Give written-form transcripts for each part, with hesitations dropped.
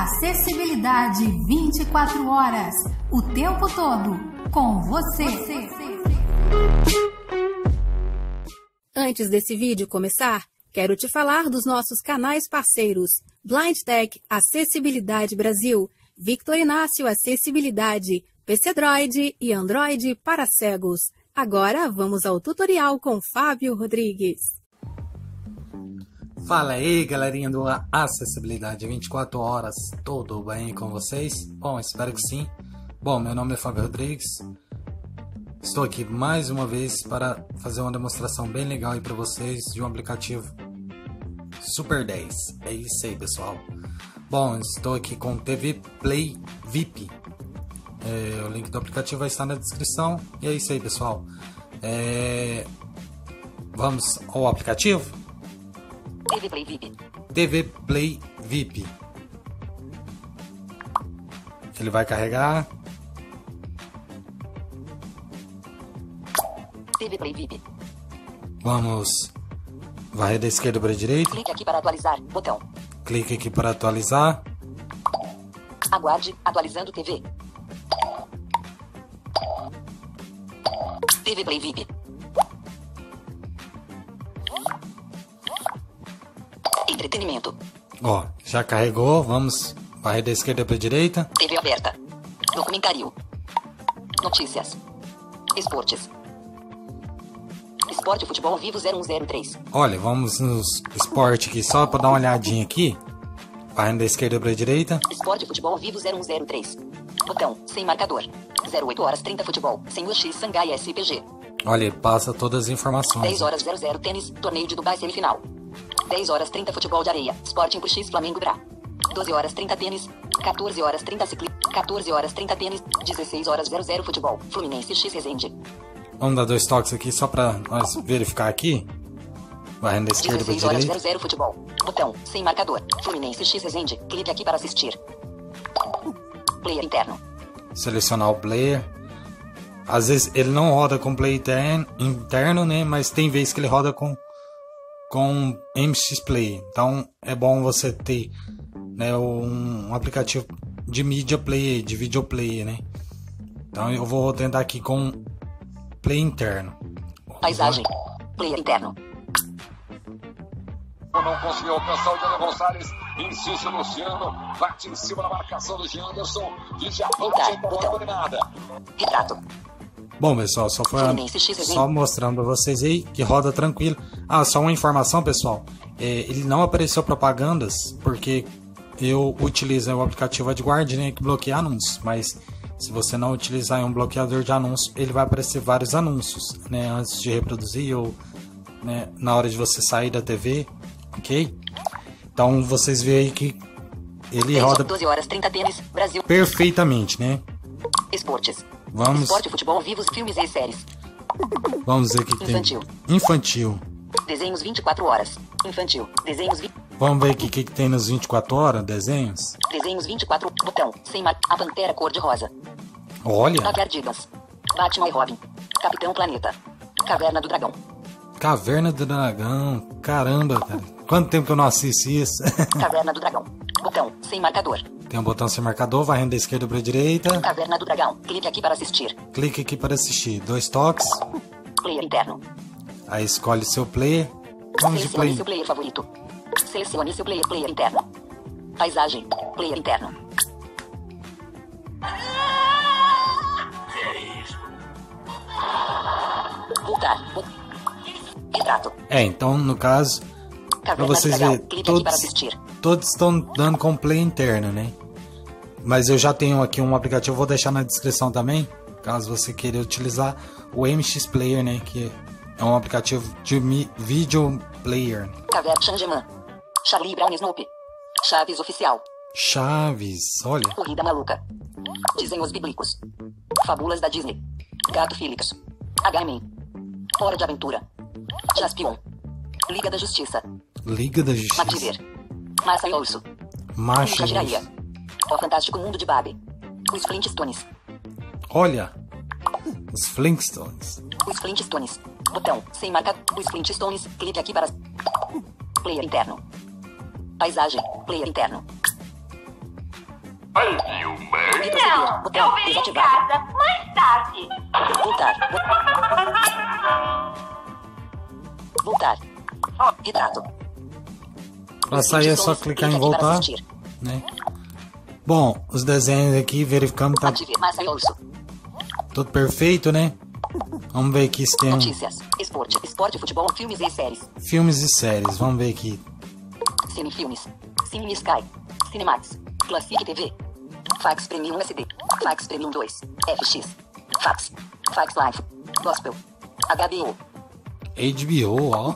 Acessibilidade 24 horas, o tempo todo, com você. Antes desse vídeo começar, quero te falar dos nossos canais parceiros: Blind Tech Acessibilidade Brasil, Victor Inácio Acessibilidade, PC Droid e Android para cegos. Agora vamos ao tutorial com Fábio Rodrigues. Fala aí, galerinha do Acessibilidade 24 horas, tudo bem com vocês? Bom, espero que sim. Bom, meu nome é Fábio Rodrigues. Estou aqui mais uma vez para fazer uma demonstração bem legal aí para vocês de um aplicativo Super 10. É isso aí, pessoal. Bom, estou aqui com o TV Play VIP. O link do aplicativo vai estar na descrição. E é isso aí, pessoal. Vamos ao aplicativo? TV Play VIP. TV Play VIP. Ele vai carregar. TV Play VIP. Vamos varrer da esquerda para a direita. Clique aqui para atualizar. Botão. Clique aqui para atualizar. Aguarde. Atualizando TV. TV Play VIP. Entretenimento. Ó, já carregou. Vamos varrer da esquerda para a direita. TV aberta. Documentário. Notícias. Esportes. Esporte Futebol Vivo 0103. Olha, vamos nos esporte aqui só para dar uma olhadinha aqui. Varrendo da esquerda para a direita. Esporte Futebol Vivo 0103. Botão. Sem marcador. 08 horas 30 futebol. Sem UX Xangai SPG. Olha, ele passa todas as informações. 10 horas 00 tênis. Torneio de Dubai semifinal. 10 horas 30 futebol de areia. Sporting pro X Flamengo Bra. 12 horas 30 tênis. 14 horas 30 ciclismo. 14 horas 30 tênis. 16 horas 00 futebol. Fluminense X Resende. Vamos dar 2 toques aqui só para nós verificar aqui. Varrendo da esquerda para a 16 horas direita. 00 futebol. Botão. Sem marcador. Fluminense X Resende. Clique aqui para assistir. Player interno. Selecionar o player. Às vezes ele não roda com play interno, né? Mas tem vezes que ele roda com MX Play. Então é bom você ter, né, um aplicativo de media player, de video player, né? Então eu vou tentar aqui com play interno. Paisagem. Player interno. Não conseguiu alcançar o Daniel Gonçalves. Insiste o Luciano. Bate em cima da marcação do Janderson. Voltar. Botão. Retrato. Bom, pessoal, só mostrando para vocês aí que roda tranquilo. Só uma informação, pessoal. Ele não apareceu propagandas porque eu utilizo o aplicativo AdGuard, né, que bloqueia anúncios. Mas se você não utilizar um bloqueador de anúncios, ele vai aparecer vários anúncios, né, antes de reproduzir ou, né, na hora de você sair da TV, ok? Então vocês veem aí que ele roda 12 horas 30 tênis, Brasil. Perfeitamente, né? Esportes. Vamos. Esporte, futebol, vivos, filmes e séries. Vamos ver o que Infantil. tem. Infantil. Desenhos 24 horas. Infantil. Desenhos Vamos ver aqui o que tem nos 24 horas, desenhos. Desenhos 24. Botão. Sem mar. A Pantera cor-de-rosa. Olha. Backyardigans. Batman e Robin. Capitão Planeta. Caverna do Dragão. Caverna do Dragão. Caramba, cara. Quanto tempo que eu não assisto isso? Caverna do Dragão. Botão. Sem marcador. Tem um botão sem marcador, varrendo da esquerda para a direita. Caverna do Dragão. Clique aqui para assistir. Clique aqui para assistir. 2 toques. Player interno. Aí escolhe seu player. Vamos de Selecione play. seu player favorito. Selecione seu player interno. Paisagem. Player interno. Voltar. Retrato. Então no caso, para Caverna vocês do Dragão. verem, Clique aqui para assistir. todos estão dando com play interno, né? Mas eu já tenho aqui um aplicativo, vou deixar na descrição também, caso você queira utilizar o MX Player, né? Que é um aplicativo de video player. Caverna Changeman. Charlie Brown Snoopy. Chaves Oficial. Chaves, olha. Corrida Maluca. Desenhos Bíblicos. Fábulas da Disney. Gato Félix. H-Man. Hora de Aventura. Jaspion. Liga da Justiça. Liga da Justiça. MacGyver. Massa e Urso. Macha e Jiraiya. Urso. O Fantástico Mundo de Babi. Os Flintstones. Olha, os Flintstones. Os Flintstones. Botão. Sem marca. Os Flintstones. Clique aqui para... Player interno. Paisagem. Player interno. Retroceder. Botão desativado. Mais tarde. Voltar. Voltar. Retrato. Pra sair é só clicar em voltar, né? Bom, os desenhos aqui, verificamos que tá Ative massa e urso. tudo perfeito, né? Vamos ver aqui se tem Notícias. Esporte, futebol, filmes e séries. filmes e séries. Vamos ver aqui. Cinefilmes. Cine Sky. Cinemax. Classic TV. Fax Premium SD. Fax Premium 2. FX. Fax. Fax Live. Gospel. HBO. HBO, ó.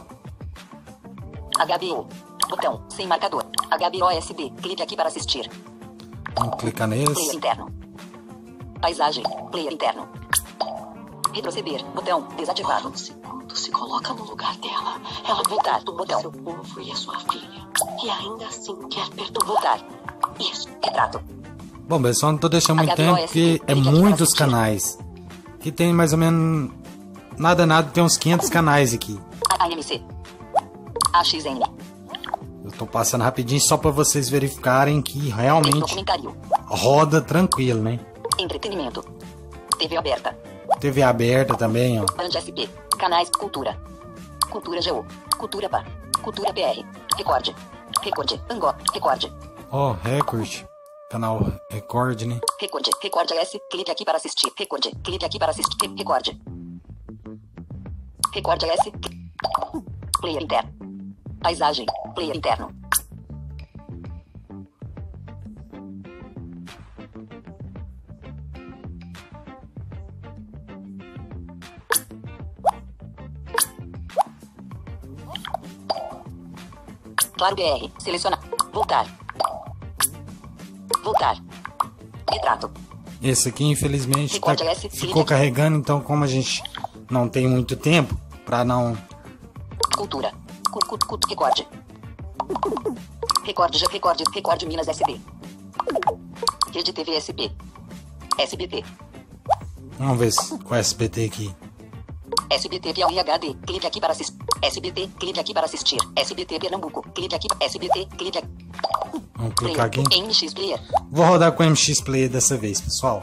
HBO. Botão. Sem marcador. HBO SD. Clique aqui para assistir. Vamos clicar Player nesse. interno. Paisagem. Player interno. Retroceder. Botão desativado. Um segundo, se coloca no lugar dela. Ela Voltar. perdoou Botão. seu povo e a sua filha. E ainda assim quer perdoar. Voltar. Isso. Retrato. Bom, pessoal, não tô deixando muito tempo porque é muitos canais. Aqui tem mais ou menos... Nada, tem uns 500 canais aqui. AMC. AXN. Eu tô passando rapidinho só pra vocês verificarem que realmente Documentário. roda tranquilo, né? Entretenimento. TV aberta. TV aberta também, ó. Band SP. Canais Cultura. Cultura GO. Cultura PA. Cultura PR. Recorde. Angó. Recorde. Ó, Record. Canal Record, né? Recorde S. Clique aqui para assistir. Recorde. Clique aqui para assistir. Recorde. Recorde S. Player interno. Paisagem. Player interno. Claro BR. Selecionar. Voltar. Voltar. Retrato. Esse aqui, infelizmente, Recorde S, ficou carregando, então como a gente não tem muito tempo pra não... Cultura. Recorde. Recorde Minas SB. Rede TV SP. SBT. Vamos ver o SBT aqui. SBT Piauí HD. Clique aqui para assistir. SBT. Clique aqui para assistir. SBT Pernambuco. Clique aqui. SBT. Clique aqui. Vamos clicar aqui. MX Player. Vou rodar com o MX Player dessa vez, pessoal.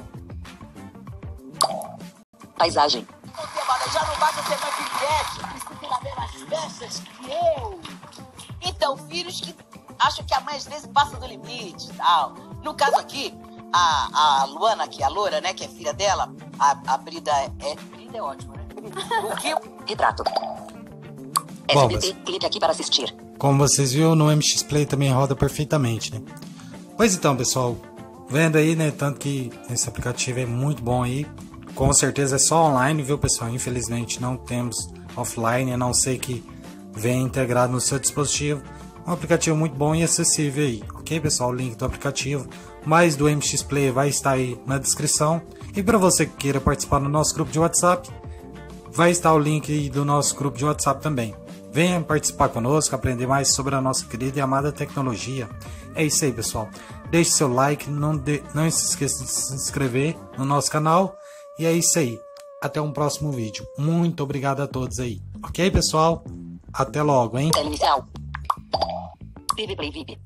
Paisagem. Já não basta ser mais pivete, precisa ir nas festas que eu. Então, filhos que acham que a mãe às vezes passa do limite e tal. No caso aqui, a Luana aqui, a loura, né, que é filha dela, a Brida Brida é ótima, né? O que... Retrato. Bom, SBT, clique aqui para assistir. Como vocês viram, no MX Play também roda perfeitamente, né? Pois então, pessoal, vendo aí, né, tanto que esse aplicativo é muito bom aí. Com certeza é só online, viu, pessoal? Infelizmente não temos offline, a não ser que venha integrado no seu dispositivo. Um aplicativo muito bom e acessível aí, ok, pessoal? O link do aplicativo mais do MX Play vai estar aí na descrição. E para você que queira participar do nosso grupo de WhatsApp, vai estar o link aí do nosso grupo de WhatsApp também. Venha participar conosco, aprender mais sobre a nossa querida e amada tecnologia. É isso aí, pessoal. Deixe seu like, não se esqueça de se inscrever no nosso canal. E é isso aí. Até um próximo vídeo. Muito obrigado a todos aí. Ok, pessoal? Até logo, hein? Tela inicial. TV Play VIP.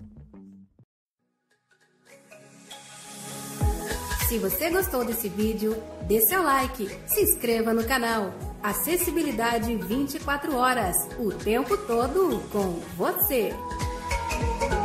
Se você gostou desse vídeo, dê seu like, se inscreva no canal. Acessibilidade 24 horas, o tempo todo com você.